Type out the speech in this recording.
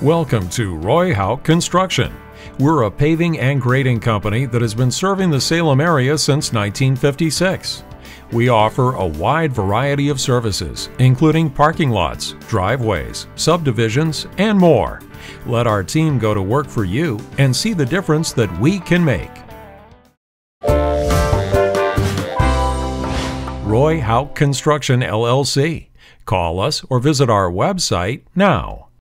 Welcome to Roy Houck Construction. We're a paving and grading company that has been serving the Salem area since 1956. We offer a wide variety of services, including parking lots, driveways, subdivisions, and more. Let our team go to work for you and see the difference that we can make. Roy Houck Construction, LLC. Call us or visit our website now.